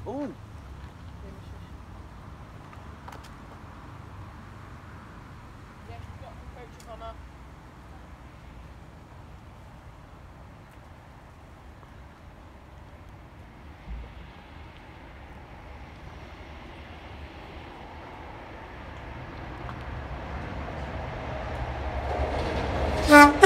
قوم. Yeah, she's got some coaches on her. Yeah.